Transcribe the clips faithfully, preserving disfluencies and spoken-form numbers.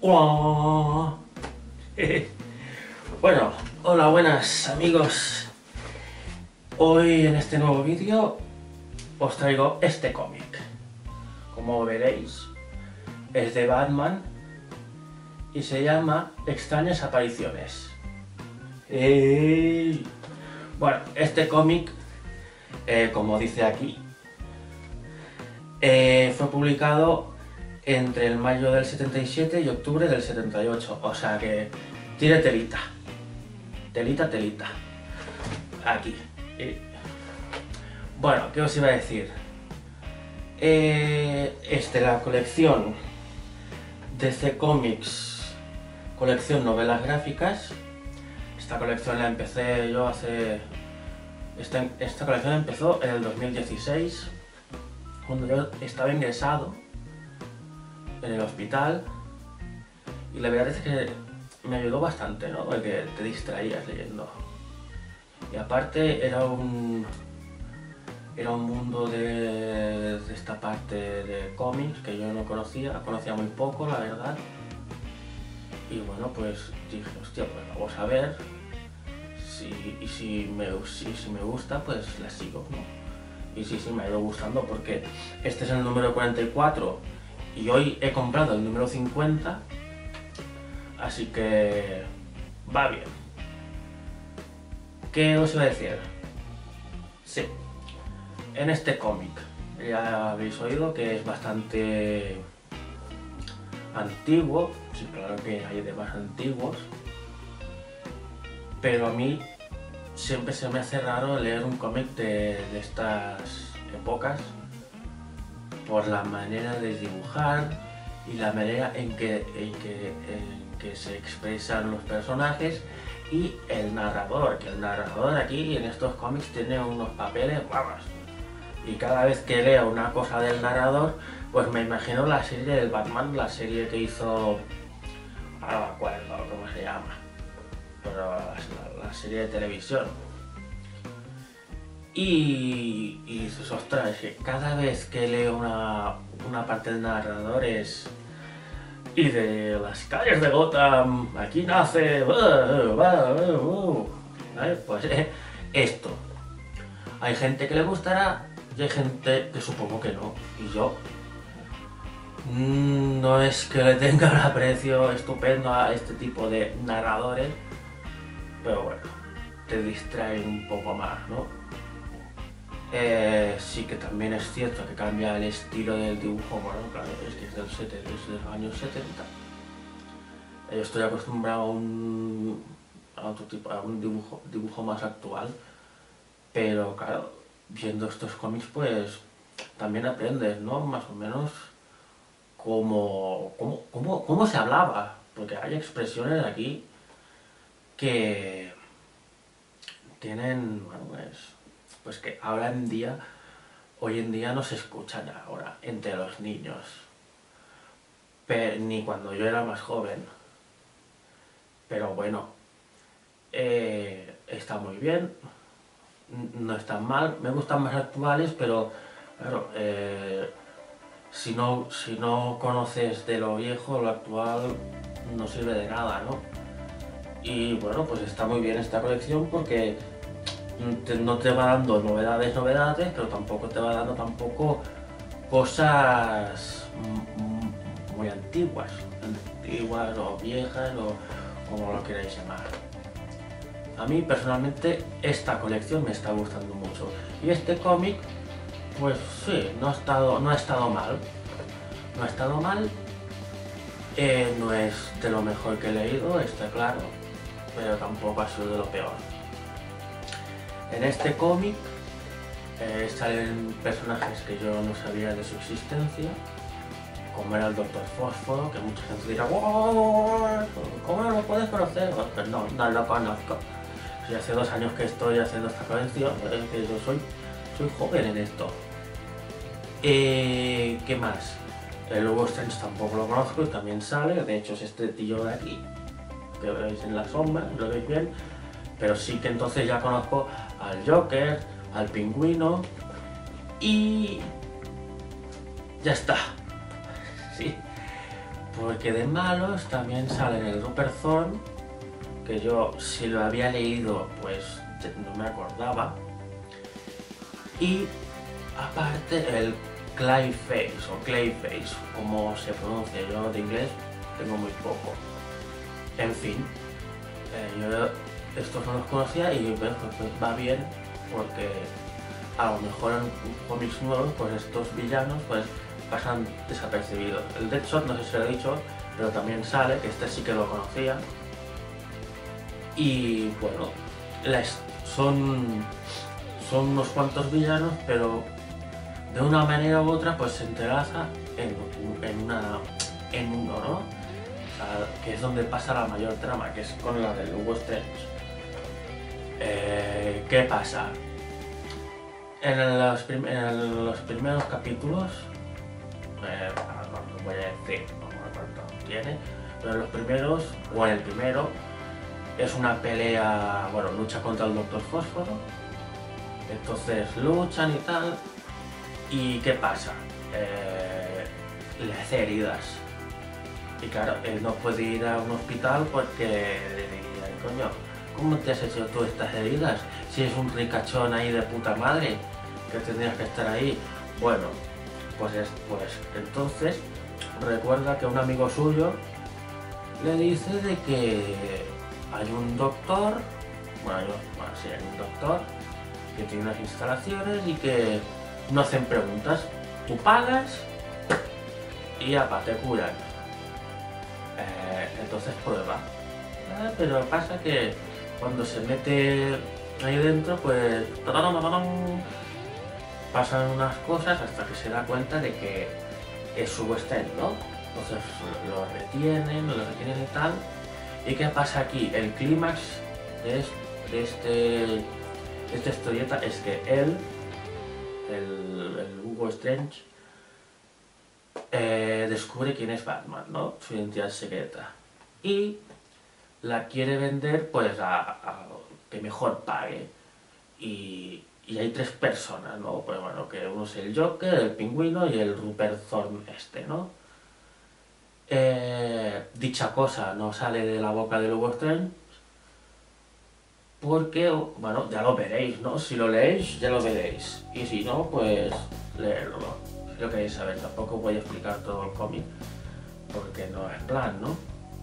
Hola. Bueno, hola, buenas amigos. Hoy en este nuevo vídeo os traigo este cómic. Como veréis, es de Batman y se llama Extrañas Apariciones. ¡Ey! Bueno, este cómic, eh, como dice aquí, eh, fue publicado entre el mayo del setenta y siete y octubre del setenta y ocho, o sea que tiene telita, telita, telita, aquí. Y, bueno, ¿qué os iba a decir? Eh, es de la colección D C Comics, colección novelas gráficas. Esta colección la empecé yo hace... Esta, esta colección empezó en el dos mil dieciséis, cuando yo estaba ingresado en el hospital, y la verdad es que me ayudó bastante, ¿no? Porque te distraías leyendo. Y aparte era un... era un mundo de, de esta parte de cómics que yo no conocía, conocía muy poco, la verdad. Y bueno, pues dije, hostia, pues vamos a ver, si, y si me, si, si me gusta, pues la sigo, ¿no? Y sí, sí, me ha ido gustando porque este es el número cuarenta y cuatro y hoy he comprado el número cincuenta, así que va bien. ¿Qué os iba a decir? Sí, en este cómic ya habéis oído que es bastante antiguo, sí, claro que hay de más antiguos, pero a mí siempre se me hace raro leer un cómic de, de estas épocas por la manera de dibujar y la manera en que, en que, en que se expresan los personajes y el narrador, que el narrador aquí en estos cómics tiene unos papeles guapas. Y cada vez que leo una cosa del narrador, pues me imagino la serie del Batman, la serie que hizo, ahora no me acuerdo cómo se llama, pero la, la serie de televisión. Y, y dices, ostras, es que cada vez que leo una, una parte del narrador es... y de las calles de Gotham, aquí nace... Uh, uh, uh, ¿vale? Pues eh, esto. Hay gente que le gustará y hay gente que supongo que no. Y yo mmm, no es que le tenga un aprecio estupendo a este tipo de narradores, pero bueno, te distraen un poco más, ¿no? Eh, sí que también es cierto que cambia el estilo del dibujo, bueno, claro, es que es, del setenta, es de los años setenta. Yo estoy acostumbrado a un, a otro tipo, a un dibujo, dibujo más actual, pero claro, viendo estos cómics pues también aprendes, ¿no? Más o menos cómo, cómo, cómo, cómo se hablaba, porque hay expresiones aquí que tienen, bueno, pues, pues que ahora en día, hoy en día no se escuchan ahora entre los niños, pero, ni cuando yo era más joven, pero bueno, eh, está muy bien, no están mal, me gustan más actuales, pero claro, eh, si, no, si no conoces de lo viejo, lo actual no sirve de nada, ¿no? Y bueno, pues está muy bien esta colección porque te, no te va dando novedades, novedades, pero tampoco te va dando tampoco cosas muy antiguas, antiguas o viejas o como lo queráis llamar. A mí personalmente esta colección me está gustando mucho y este cómic, pues sí, no ha estado, no ha estado mal, no ha estado mal, eh, no es de lo mejor que he leído, está claro, pero tampoco ha sido de lo peor. En este cómic eh, salen personajes que yo no sabía de su existencia, como era el Doctor Fósforo, que mucha gente dirá, wow, ¿cómo no lo puedes conocer? Pues no, no lo conozco. Y hace dos años que estoy haciendo esta colección, eh, que yo soy, soy joven en esto. Eh, ¿Qué más? El Hugo Strange tampoco lo conozco y también sale, de hecho es este tío de aquí, que veis en la sombra, lo veis bien, pero sí que entonces ya conozco al Joker, al Pingüino y ya está. Sí. Porque de malos también salen el Rupert Thorne, que yo si lo había leído pues no me acordaba. Y aparte el Clayface o Clayface, como se pronuncia, yo de inglés tengo muy poco. En fin, eh, yo estos no los conocía y pues, pues, va bien porque a lo mejor en cómics nuevos pues estos villanos pues pasan desapercibidos. El Deadshot no sé si lo he dicho, pero también sale, que este sí que lo conocía. Y bueno, las, son, son unos cuantos villanos, pero de una manera u otra pues se entrelaza en, en, una, en uno, ¿no? O sea, que es donde pasa la mayor trama, que es con la de Hugo Strange. Eh, ¿Qué pasa? En los, prim en los primeros capítulos, eh, no, no voy a decir no me acuerdo cuánto tiene, pero en los primeros, o en el primero, es una pelea, bueno, lucha contra el Doctor Fósforo. Entonces luchan y tal. ¿Y qué pasa? Eh, le hace heridas. Y claro, él no puede ir a un hospital porque le dirían, coño, ¿cómo te has hecho tú estas heridas? Si es un ricachón ahí de puta madre, que tendrías que estar ahí. Bueno, pues, es, pues entonces recuerda que un amigo suyo le dice de que hay un doctor, bueno, yo, bueno sí, hay un doctor que tiene unas instalaciones y que no hacen preguntas. Tú pagas y apa, te curan. Eh, entonces prueba. Ah, pero pasa que cuando se mete ahí dentro, pues pasan unas cosas hasta que se da cuenta de que es su Strange, ¿no? Entonces lo retienen, lo retienen y tal. ¿Y qué pasa aquí? El clímax de, de, este, de esta historieta es que él, el, el Hugo Strange, eh, descubre quién es Batman, ¿no? Su identidad secreta. Y la quiere vender pues a, a que mejor pague. Y, y hay tres personas, ¿no? Pues bueno, que uno es el Joker, el Pingüino y el Rupert Thorne este, ¿no? Eh, dicha cosa no sale de la boca de Hugo Strange porque, bueno, ya lo veréis, ¿no? Si lo leéis, ya lo veréis. Y si no, pues leerlo. Si lo queréis saber, tampoco voy a explicar todo el cómic porque no es plan, ¿no?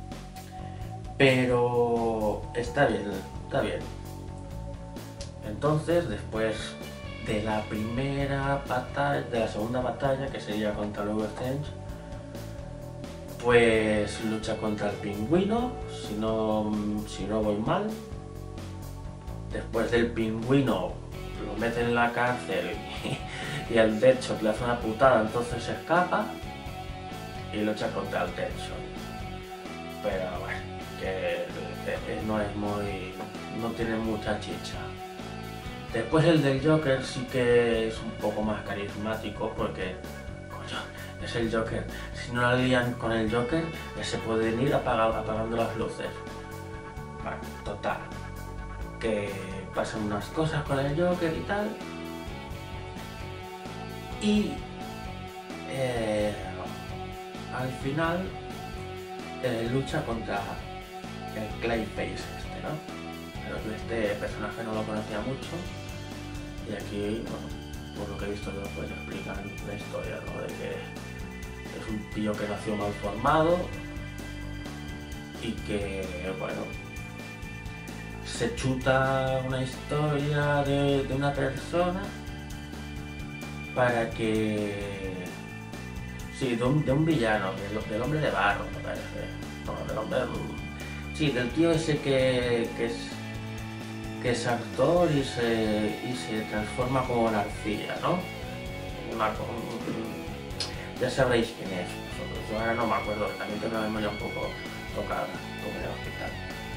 Pero está bien, está bien. Entonces, después de la primera batalla, de la segunda batalla, que sería contra Hugo Strange, pues lucha contra el Pingüino, si no, si no voy mal. Después del Pingüino lo meten en la cárcel y, y el Deadshot le hace una putada, entonces se escapa y lucha contra el Deadshot. Pero bueno, que, que no es muy, no tiene mucha chicha. Después el del Joker sí que es un poco más carismático porque, coño, es el Joker. Si no la lían con el Joker, ya se pueden ir apagando, apagando las luces. Bueno, total. Que pasan unas cosas con el Joker y tal. Y eh, al final eh, lucha contra el Clayface este, ¿no? Pero yo este personaje no lo conocía mucho. Y aquí, bueno, por lo que he visto, pues explican la historia, ¿no? De que es un tío que nació mal formado y que, bueno, se chuta una historia de, de una persona para que... Sí, de un, de un villano, del, del hombre de barro, me parece. No, del hombre... Sí, del tío ese que, que es... que es actor y se, y se transforma como una arcilla, ¿no? Una, ya sabréis quién es, vosotros. Yo ahora no me acuerdo, también tengo la memoria un poco tocada, como en el hospital.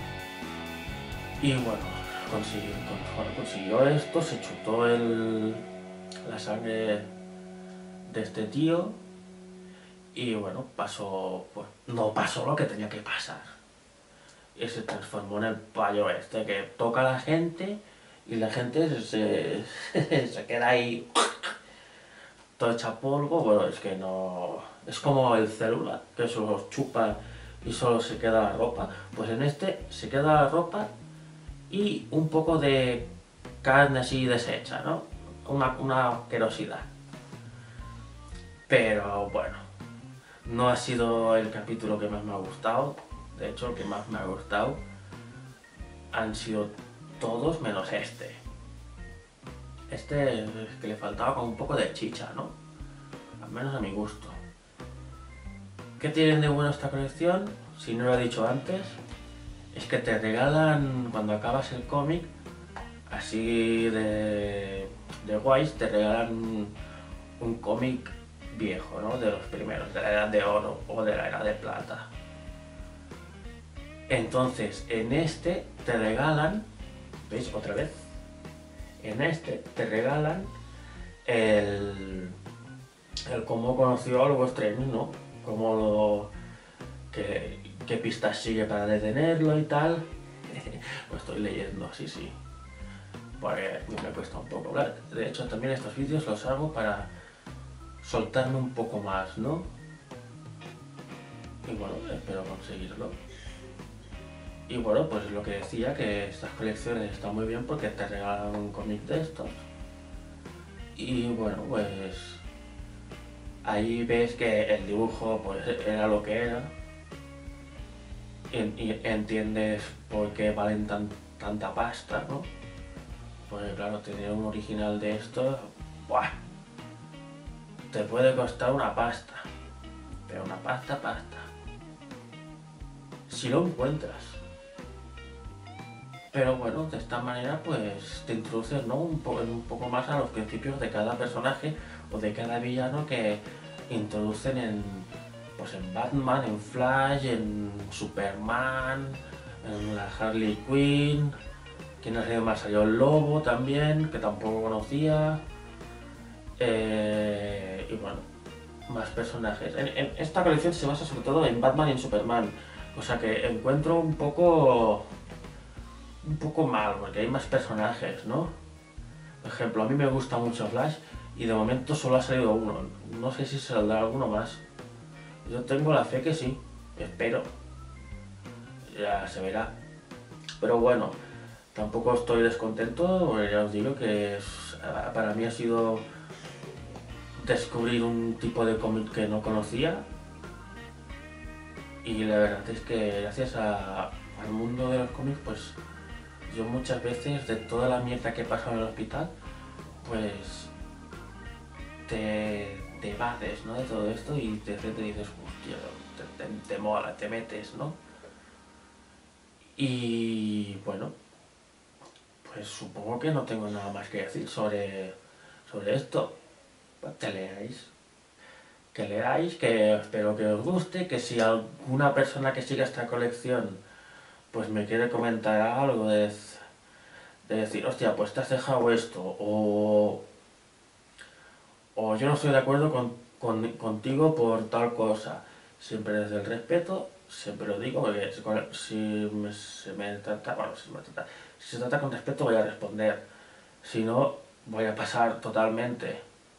Y bueno, consiguió, bueno, consiguió esto, se chutó el, la sangre de este tío y bueno, pasó, pues no pasó lo que tenía que pasar. Y se transformó en el payo este que toca a la gente y la gente se, se queda ahí todo hecha polvo, bueno, es que no... Es como el celular, que solo chupa y solo se queda la ropa. Pues en este se queda la ropa y un poco de carne así deshecha, ¿no? Una, una asquerosidad. Pero bueno, no ha sido el capítulo que más me ha gustado. De hecho, el que más me ha gustado han sido todos menos este. Este es que le faltaba como un poco de chicha, ¿no? Al menos a mi gusto. ¿Qué tienen de bueno esta colección? Si no lo he dicho antes, es que te regalan, cuando acabas el cómic, así de, de guays, te regalan un, un cómic viejo, ¿no? De los primeros, de la edad de oro o de la edad de plata. Entonces, en este te regalan, ¿veis? Otra vez. En este te regalan el, el cómo conoció a Algo Strange, ¿no? Cómo lo, qué, qué pistas sigue para detenerlo y tal. Lo estoy leyendo, sí, sí. Porque me cuesta un poco hablar. De hecho, también estos vídeos los hago para soltarme un poco más, ¿no? Y bueno, espero conseguirlo. Y bueno, pues lo que decía, que estas colecciones están muy bien porque te regalan un cómic de estos. Y bueno, pues ahí ves que el dibujo pues era lo que era. Y entiendes por qué valen tan, tanta pasta, ¿no? Porque claro, tener un original de estos, ¡buah! Te puede costar una pasta. Pero una pasta, pasta. Si lo encuentras. Pero bueno, de esta manera pues te introduces, ¿no? un, po un poco más a los principios de cada personaje o de cada villano que introducen en, pues en Batman, en Flash, en Superman, en la Harley Quinn, que no sé más, salió el Lobo también, que tampoco conocía, eh, y bueno, más personajes. En, en esta colección se basa sobre todo en Batman y en Superman, o sea que encuentro un poco... un poco mal, porque hay más personajes, ¿no? Por ejemplo, a mí me gusta mucho Flash y de momento solo ha salido uno. No sé si saldrá alguno más. Yo tengo la fe que sí, espero. Ya se verá. Pero bueno, tampoco estoy descontento, porque ya os digo que es, para mí ha sido descubrir un tipo de cómic que no conocía. Y la verdad es que gracias a, al mundo de los cómics, pues yo muchas veces, de toda la mierda que he pasado en el hospital, pues te, te evades, ¿no? De todo esto y te, te dices, hostia, te, te, te mola, te metes, ¿no? Y bueno, pues supongo que no tengo nada más que decir sobre, sobre esto. Pues que leáis, que leáis, que espero que os guste, que si alguna persona que siga esta colección pues me quiere comentar algo de, de decir, hostia, pues te has dejado esto, o, o yo no estoy de acuerdo con, con, contigo por tal cosa, siempre desde el respeto, siempre lo digo, porque si me, se me trata, bueno, si, me trata, si se trata con respeto voy a responder, si no voy a pasar totalmente.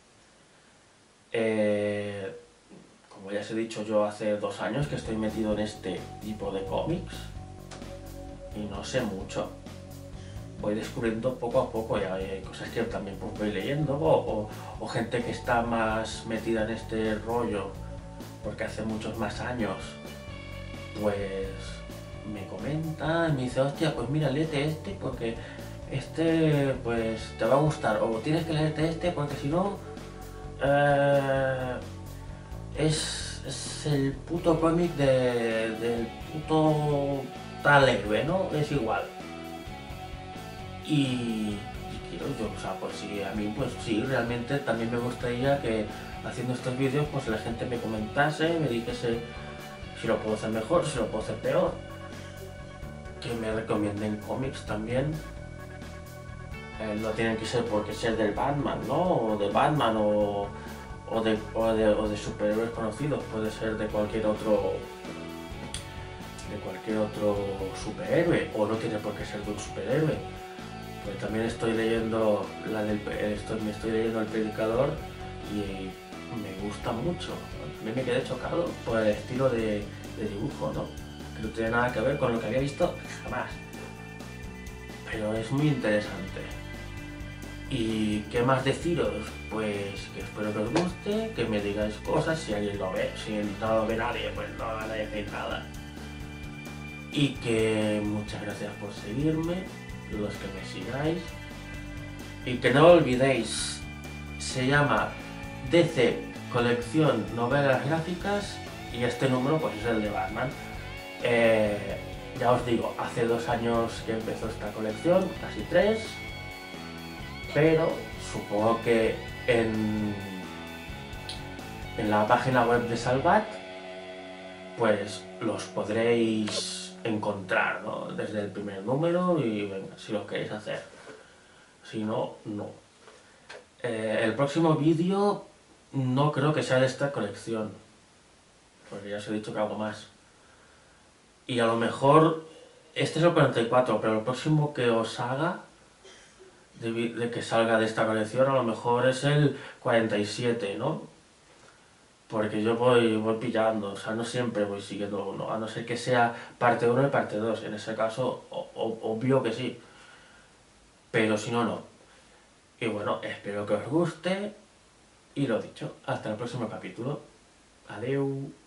Eh, como ya os he dicho, yo hace dos años que estoy metido en este tipo de cómics y no sé mucho. Voy descubriendo poco a poco y hay cosas que también pues voy leyendo o, o, o gente que está más metida en este rollo porque hace muchos más años pues me comenta y me dice, hostia, pues mira, léete este porque este pues te va a gustar, o tienes que leerte este porque si no eh, es, es el puto cómic de, del puto tal héroe, ¿no? Es igual. Y, y quiero yo, o sea, pues sí, a mí pues sí, realmente también me gustaría que haciendo estos vídeos pues la gente me comentase, me dijese si lo puedo hacer mejor, si lo puedo hacer peor, que me recomienden cómics también. Eh, no tienen que ser porque ser del Batman, ¿no? O de Batman o, o, de, o, de, o de superhéroes conocidos, puede ser de cualquier otro de cualquier otro superhéroe, o no tiene por qué ser de un superhéroe. Pues también estoy leyendo la del estoy, me estoy leyendo El Predicador y me gusta mucho. También me quedé chocado por el estilo de, de dibujo, ¿no? Que no tiene nada que ver con lo que había visto jamás. Pero es muy interesante. ¿Y qué más deciros? Pues que espero que os guste, que me digáis cosas, si alguien lo ve. Si no lo ve nadie, pues no van a decir nada. Y que muchas gracias por seguirme, los que me sigáis. Y que no olvidéis, se llama D C Colección Novelas Gráficas y este número pues es el de Batman. Eh, ya os digo, hace dos años que empezó esta colección, casi tres, pero supongo que en, en la página web de Salvat pues los podréis encontrar, ¿no? Desde el primer número y venga, si lo queréis hacer. Si no, no. Eh, el próximo vídeo no creo que sea de esta colección, porque ya os he dicho que hago más. Y a lo mejor, este es el cuarenta y cuatro, pero el próximo que os haga, de, de que salga de esta colección, a lo mejor es el cuarenta y siete, ¿no? Porque yo voy, voy pillando, o sea, no siempre voy siguiendo uno, a no ser que sea parte uno y parte dos, en ese caso, o, o, obvio que sí, pero si no, no. Y bueno, espero que os guste, y lo dicho, hasta el próximo capítulo. Adeu.